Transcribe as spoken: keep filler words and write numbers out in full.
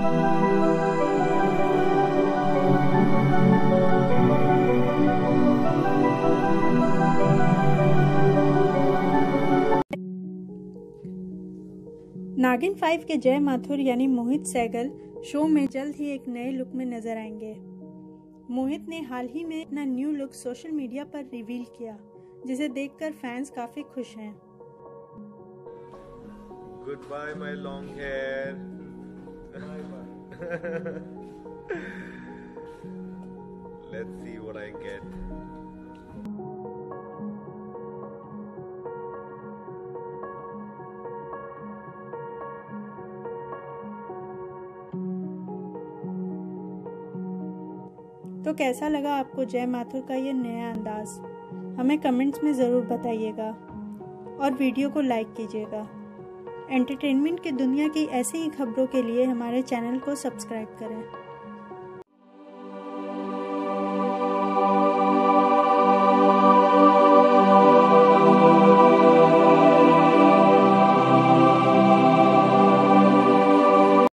नागिन फाइव के जय माथुर यानी मोहित सहगल शो में जल्द ही एक नए लुक में नजर आएंगे। मोहित ने हाल ही में अपना न्यू लुक सोशल मीडिया पर रिवील किया, जिसे देखकर फैंस काफी खुश हैं। Goodbye my long hair. Let's see what I get. तो कैसा लगा आपको जय माथुर का ये नया अंदाज? हमें कमेंट्स में ज़रूर बताइएगा और वीडियो को लाइक कीजिएगा। एंटरटेनमेंट की दुनिया की ऐसी ही खबरों के लिए हमारे चैनल को सब्सक्राइब करें।